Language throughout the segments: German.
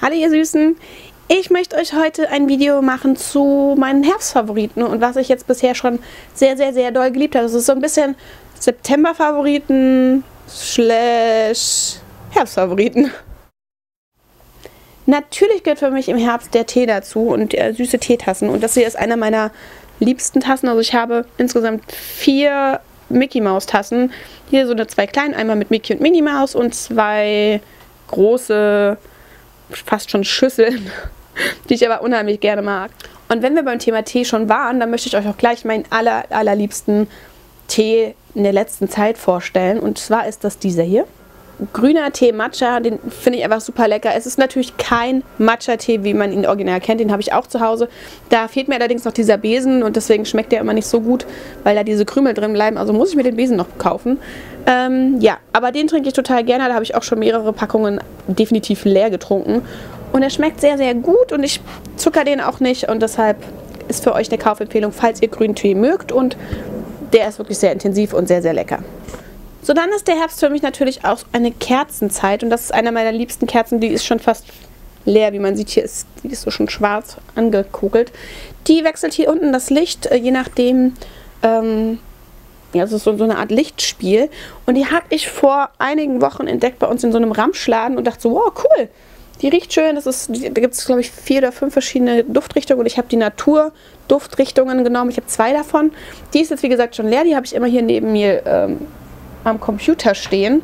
Hallo ihr Süßen! Ich möchte euch heute ein Video machen zu meinen Herbstfavoriten und was ich jetzt bisher schon sehr, sehr, sehr doll geliebt habe. Das ist so ein bisschen September-Favoriten / Herbstfavoriten. Natürlich gehört für mich im Herbst der Tee dazu und süße Teetassen. Und das hier ist einer meiner liebsten Tassen. Also ich habe insgesamt 4 Mickey Maus Tassen. Hier so zwei kleine, einmal mit Mickey und Minnie Maus und 2 große, fast schon Schüsseln, die ich aber unheimlich gerne mag. Und wenn wir beim Thema Tee schon waren, dann möchte ich euch auch gleich meinen allerliebsten Tee in der letzten Zeit vorstellen. Und zwar ist das dieser hier. Grüner Tee Matcha, den finde ich einfach super lecker. Es ist natürlich kein Matcha-Tee, wie man ihn original kennt. Den habe ich auch zu Hause. Da fehlt mir allerdings noch dieser Besen und deswegen schmeckt der immer nicht so gut, weil da diese Krümel drin bleiben. Also muss ich mir den Besen noch kaufen. Ja, aber den trinke ich total gerne. Da habe ich auch schon mehrere Packungen definitiv leer getrunken. Und er schmeckt sehr, sehr gut und ich zucker den auch nicht. Und deshalb ist für euch eine Kaufempfehlung, falls ihr grünen Tee mögt. Und der ist wirklich sehr intensiv und sehr, sehr lecker. So, dann ist der Herbst für mich natürlich auch eine Kerzenzeit. Und das ist einer meiner liebsten Kerzen. Die ist schon fast leer, wie man sieht. Hier ist die ist so schon schwarz angekugelt. Die wechselt hier unten das Licht, je nachdem. Ja, es ist so eine Art Lichtspiel. Und die habe ich vor einigen Wochen entdeckt bei uns in so einem Ramschladen und dachte so, wow, cool. Die riecht schön. Da gibt es, glaube ich, 4 oder 5 verschiedene Duftrichtungen. Und ich habe die Natur-Duftrichtungen genommen. Ich habe 2 davon. Die ist jetzt, wie gesagt, schon leer. Die habe ich immer hier neben mir am Computer stehen.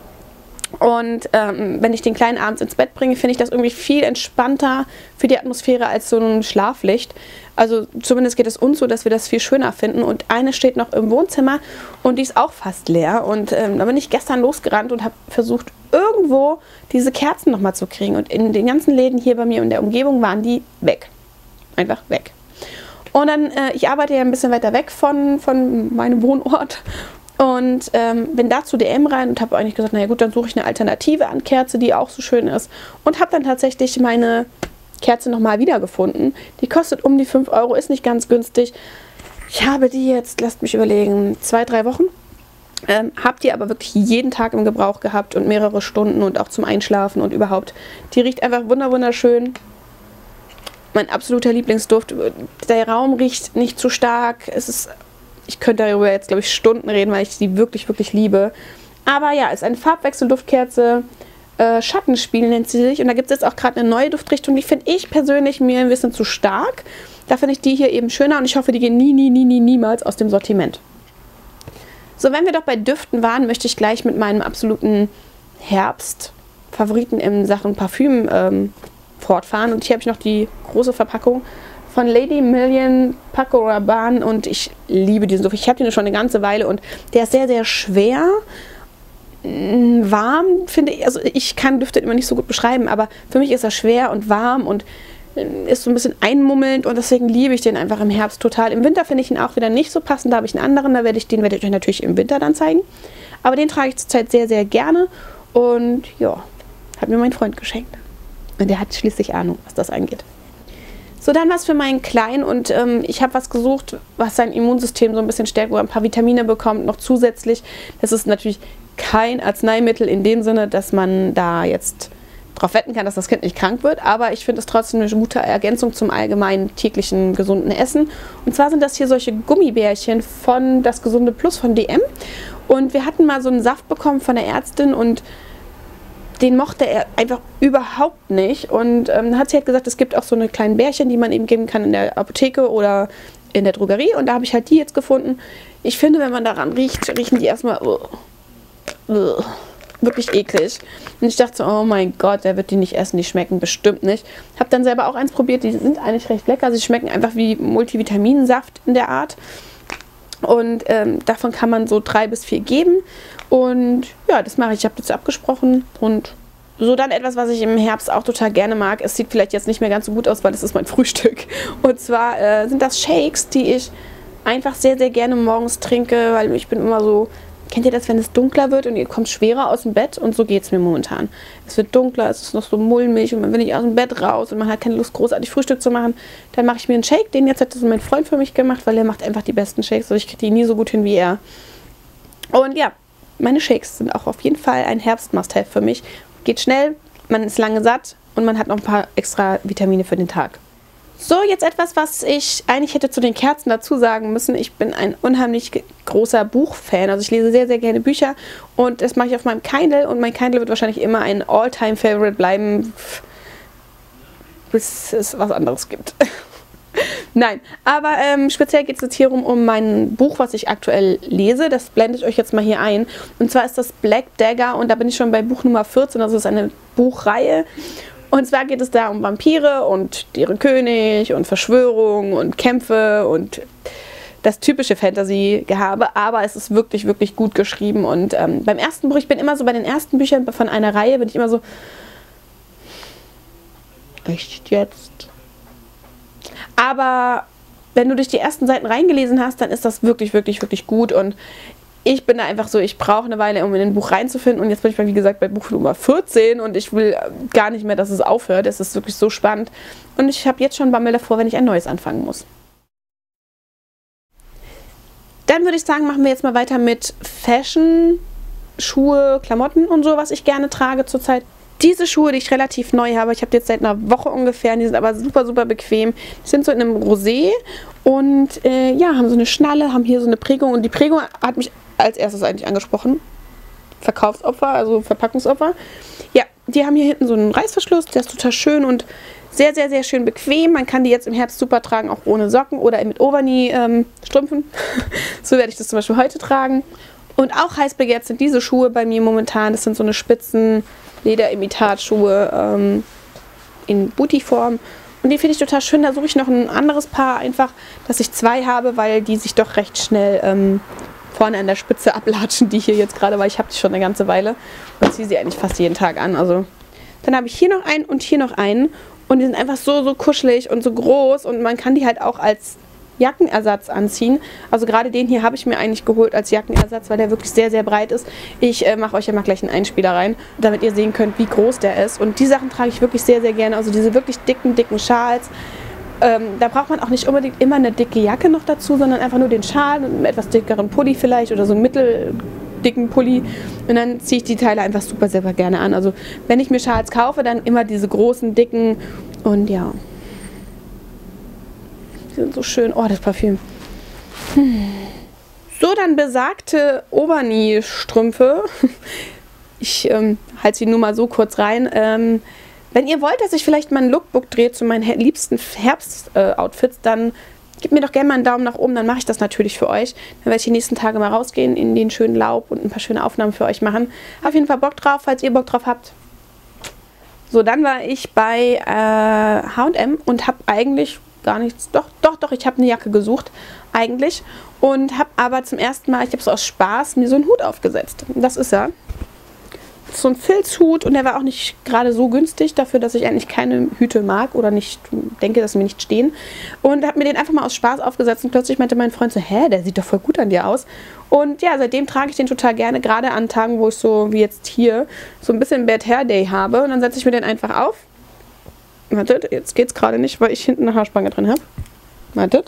Und wenn ich den Kleinen abends ins Bett bringe, finde ich das irgendwie viel entspannter für die Atmosphäre als so ein Schlaflicht. Also zumindest geht es uns so, dass wir das viel schöner finden. Und eine steht noch im Wohnzimmer und die ist auch fast leer. Und da bin ich gestern losgerannt und habe versucht, irgendwo diese Kerzen nochmal zu kriegen. Und in den ganzen Läden hier bei mir in der Umgebung waren die weg. Einfach weg. Und dann, ich arbeite ja ein bisschen weiter weg von meinem Wohnort. Und bin da zu DM rein und habe eigentlich gesagt, naja gut, dann suche ich eine Alternative an Kerze, die auch so schön ist. Und habe dann tatsächlich meine Kerze nochmal wiedergefunden. Die kostet um die 5 Euro, ist nicht ganz günstig. Ich habe die jetzt, lasst mich überlegen, 2, 3 Wochen. Habe die aber wirklich jeden Tag im Gebrauch gehabt und mehrere Stunden und auch zum Einschlafen und überhaupt. Die riecht einfach wunderschön. Mein absoluter Lieblingsduft. Der Raum riecht nicht zu stark. Ich könnte darüber jetzt, glaube ich, Stunden reden, weil ich die wirklich liebe. Aber ja, ist eine Farbwechsel-Duftkerze. Schattenspiel nennt sie sich. Und da gibt es jetzt auch gerade eine neue Duftrichtung. Die finde ich persönlich mir ein bisschen zu stark. Da finde ich die hier eben schöner und ich hoffe, die gehen niemals aus dem Sortiment. So, wenn wir doch bei Düften waren, möchte ich gleich mit meinem absoluten Herbst-Favoriten in Sachen Parfüm fortfahren. Und hier habe ich noch die große Verpackung von Lady Million Paco Rabanne und ich liebe diesen Duft. Ich habe den schon eine ganze Weile und der ist sehr, sehr schwer. Warm, finde ich. Also ich kann Düfte immer nicht so gut beschreiben, aber für mich ist er schwer und warm und ist so ein bisschen einmummelnd und deswegen liebe ich den einfach im Herbst total. Im Winter finde ich ihn auch wieder nicht so passend. Da habe ich einen anderen, den werde ich euch natürlich im Winter dann zeigen. Aber den trage ich zurzeit sehr, sehr gerne und ja, hat mir mein Freund geschenkt. Und der hat schließlich Ahnung, was das angeht. So, dann was für meinen Kleinen und ich habe was gesucht, was sein Immunsystem so ein bisschen stärkt, wo er ein paar Vitamine bekommt, noch zusätzlich. Das ist natürlich kein Arzneimittel in dem Sinne, dass man da jetzt drauf wetten kann, dass das Kind nicht krank wird, aber ich finde es trotzdem eine gute Ergänzung zum allgemeinen täglichen gesunden Essen. Und zwar sind das hier solche Gummibärchen von Das Gesunde Plus von DM und wir hatten mal so einen Saft bekommen von der Ärztin und den mochte er einfach überhaupt nicht und hat sie halt gesagt, es gibt auch so eine kleinen Bärchen, die man eben geben kann in der Apotheke oder in der Drogerie und da habe ich halt die jetzt gefunden. Ich finde, wenn man daran riecht, riechen die erstmal wirklich eklig. Und ich dachte so, oh mein Gott, der wird die nicht essen, die schmecken bestimmt nicht. Habe dann selber auch eins probiert, die sind eigentlich recht lecker. Sie schmecken einfach wie Multivitaminsaft in der Art. Und davon kann man so 3 bis 4 geben. Und ja, das mache ich. Ich habe das abgesprochen. Und so dann etwas, was ich im Herbst auch total gerne mag. Es sieht vielleicht jetzt nicht mehr ganz so gut aus, weil das ist mein Frühstück. Und zwar sind das Shakes, die ich einfach sehr, sehr gerne morgens trinke, weil ich bin immer so... Kennt ihr das, wenn es dunkler wird und ihr kommt schwerer aus dem Bett? Und so geht es mir momentan. Es wird dunkler, es ist noch so mulmig und man will nicht aus dem Bett raus und man hat keine Lust, großartig Frühstück zu machen. Dann mache ich mir einen Shake. Den jetzt hat so mein Freund für mich gemacht, weil er macht einfach die besten Shakes. Also ich kriege die nie so gut hin wie er. Und ja, meine Shakes sind auch auf jeden Fall ein Herbst-Must-Have für mich. Geht schnell, man ist lange satt und man hat noch ein paar extra Vitamine für den Tag. So, jetzt etwas, was ich eigentlich hätte zu den Kerzen dazu sagen müssen. Ich bin ein unheimlich großer Buchfan. Also ich lese sehr, sehr gerne Bücher und das mache ich auf meinem Kindle und mein Kindle wird wahrscheinlich immer ein All-Time-Favorite bleiben, bis es was anderes gibt. Nein, aber speziell geht es jetzt hier um mein Buch, was ich aktuell lese. Das blende ich euch jetzt mal hier ein. Und zwar ist das Black Dagger und da bin ich schon bei Buch Nummer 14, also es ist eine Buchreihe. Und zwar geht es da um Vampire und ihren König und Verschwörung und Kämpfe und das typische Fantasy-Gehabe, aber es ist wirklich, wirklich gut geschrieben. Und beim ersten Buch, ich bin immer so bei den ersten Büchern von einer Reihe, bin ich immer so, echt jetzt? Aber wenn du durch die ersten Seiten reingelesen hast, dann ist das wirklich, wirklich, wirklich gut. Und ich bin da einfach so, ich brauche eine Weile, um in ein Buch reinzufinden. Und jetzt bin ich mal, wie gesagt, bei Buch Nummer 14 und ich will gar nicht mehr, dass es aufhört. Es ist wirklich so spannend. Und ich habe jetzt schon Bammel davor, wenn ich ein neues anfangen muss. Dann würde ich sagen, machen wir jetzt mal weiter mit Fashion, Schuhe, Klamotten und so, was ich gerne trage zurzeit. Diese Schuhe, die ich relativ neu habe, ich habe die jetzt seit einer Woche ungefähr, die sind aber super, super bequem. Die sind so in einem Rosé und ja, haben so eine Schnalle, haben hier so eine Prägung und die Prägung hat mich als erstes eigentlich angesprochen. Verkaufsopfer, also Verpackungsopfer. Ja, die haben hier hinten so einen Reißverschluss, der ist total schön und sehr, sehr, sehr schön bequem. Man kann die jetzt im Herbst super tragen, auch ohne Socken oder mit Overknee-Strümpfen. So werde ich das zum Beispiel heute tragen. Und auch heiß begehrt sind diese Schuhe bei mir momentan. Das sind so eine spitzen Lederimitatschuhe in Booty-Form. Und die finde ich total schön. Da suche ich noch ein anderes Paar einfach, dass ich zwei habe, weil die sich doch recht schnell vorne an der Spitze ablatschen, die hier jetzt gerade, weil ich habe die schon eine ganze Weile und ziehe sie eigentlich fast jeden Tag an. Also dann habe ich hier noch einen und hier noch einen und die sind einfach so, so kuschelig und so groß und man kann die halt auch als Jackenersatz anziehen. Also gerade den hier habe ich mir eigentlich geholt als Jackenersatz, weil der wirklich sehr, sehr breit ist. Ich mache euch ja mal gleich einen Einspieler rein, damit ihr sehen könnt, wie groß der ist. Und die Sachen trage ich wirklich sehr, sehr gerne. Also diese wirklich dicken, dicken Schals. Da braucht man auch nicht unbedingt immer eine dicke Jacke noch dazu, sondern einfach nur den Schal und einen etwas dickeren Pulli vielleicht oder so einen mitteldicken Pulli. Und dann ziehe ich die Teile einfach super, sehr gerne an. Also wenn ich mir Schals kaufe, dann immer diese großen, dicken und ja. Die sind so schön. Oh, das Parfüm. So, dann besagte Overknee-Strümpfe. Ich halte sie nur mal so kurz rein. Wenn ihr wollt, dass ich vielleicht mal ein Lookbook drehe zu meinen liebsten Herbst-Outfits, dann gebt mir doch gerne mal einen Daumen nach oben, dann mache ich das natürlich für euch. Dann werde ich die nächsten Tage mal rausgehen in den schönen Laub und ein paar schöne Aufnahmen für euch machen. Auf jeden Fall Bock drauf, falls ihr Bock drauf habt. So, dann war ich bei H&M und habe eigentlich gar nichts, doch, ich habe eine Jacke gesucht eigentlich und habe aber zum ersten Mal, ich habe so aus Spaß mir so einen Hut aufgesetzt. Das ist er. So ein Filzhut und der war auch nicht gerade so günstig dafür, dass ich eigentlich keine Hüte mag oder nicht denke, dass sie mir nicht stehen. Und habe mir den einfach mal aus Spaß aufgesetzt und plötzlich meinte mein Freund so, hä, der sieht doch voll gut an dir aus. Und ja, seitdem trage ich den total gerne, gerade an Tagen, wo ich so, wie jetzt hier, so ein bisschen Bad Hair Day habe. Und dann setze ich mir den einfach auf. Wartet, jetzt geht's gerade nicht, weil ich hinten eine Haarspange drin habe. Wartet.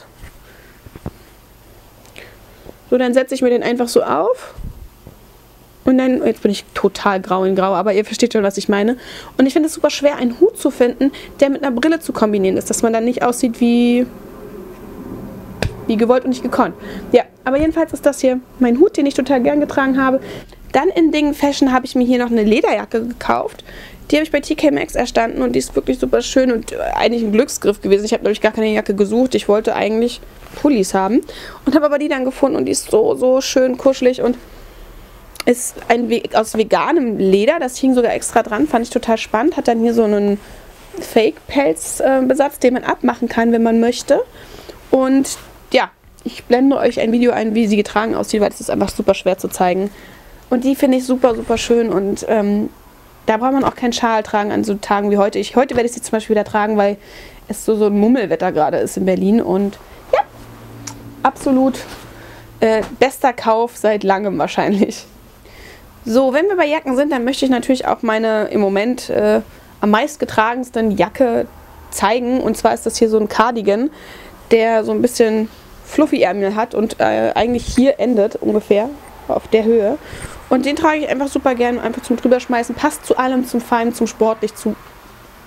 So, dann setze ich mir den einfach so auf. Und dann, jetzt bin ich total grau in grau, aber ihr versteht schon, was ich meine. Und ich finde es super schwer, einen Hut zu finden, der mit einer Brille zu kombinieren ist, dass man dann nicht aussieht wie gewollt und nicht gekonnt. Ja, aber jedenfalls ist das hier mein Hut, den ich total gern getragen habe. Dann in Dingen Fashion habe ich mir hier noch eine Lederjacke gekauft. Die habe ich bei TK Maxx erstanden und die ist wirklich super schön und eigentlich ein Glücksgriff gewesen. Ich habe nämlich gar keine Jacke gesucht. Ich wollte eigentlich Pullis haben und habe aber die dann gefunden und die ist so, so schön kuschelig und ist aus veganem Leder. Das hing sogar extra dran, fand ich total spannend. Hat dann hier so einen Fake-Pelzbesatz, den man abmachen kann, wenn man möchte. Und ja, ich blende euch ein Video ein, wie sie getragen aussieht, weil das ist einfach super schwer zu zeigen. Und die finde ich super, super schön und da braucht man auch keinen Schal tragen an so Tagen wie heute. Heute werde ich sie zum Beispiel wieder tragen, weil es so ein Mummelwetter gerade ist in Berlin. Und ja, absolut bester Kauf seit langem wahrscheinlich. So, wenn wir bei Jacken sind, dann möchte ich natürlich auch meine im Moment am meistgetragensten Jacke zeigen. Und zwar ist das hier so ein Cardigan, der so ein bisschen Fluffy-Ärmel hat und eigentlich hier endet ungefähr auf der Höhe. Und den trage ich einfach super gern, einfach zum Drüberschmeißen. Passt zu allem, zum Fein, zum Sportlich, zu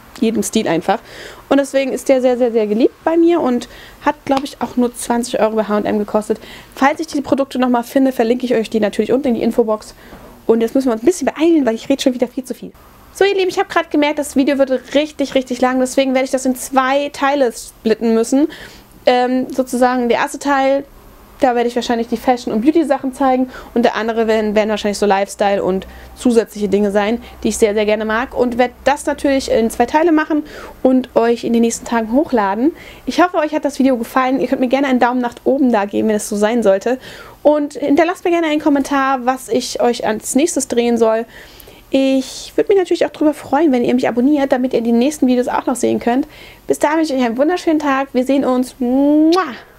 jedem Stil einfach. Und deswegen ist der sehr, sehr, sehr geliebt bei mir und hat, glaube ich, auch nur 20 € bei H&M gekostet. Falls ich diese Produkte nochmal finde, verlinke ich euch die natürlich unten in die Infobox. Und jetzt müssen wir uns ein bisschen beeilen, weil ich rede schon wieder viel zu viel. So, ihr Lieben, ich habe gerade gemerkt, das Video wird richtig, richtig lang. Deswegen werde ich das in 2 Teile splitten müssen. Sozusagen der erste Teil, da werde ich wahrscheinlich die Fashion- und Beauty-Sachen zeigen. Und der andere werden wahrscheinlich so Lifestyle und zusätzliche Dinge sein, die ich sehr, sehr gerne mag. Und werde das natürlich in 2 Teile machen und euch in den nächsten Tagen hochladen. Ich hoffe, euch hat das Video gefallen. Ihr könnt mir gerne einen Daumen nach oben da geben, wenn es so sein sollte. Und hinterlasst mir gerne einen Kommentar, was ich euch als nächstes drehen soll. Ich würde mich natürlich auch darüber freuen, wenn ihr mich abonniert, damit ihr die nächsten Videos auch noch sehen könnt. Bis dahin wünsche ich euch einen wunderschönen Tag. Wir sehen uns. Mua!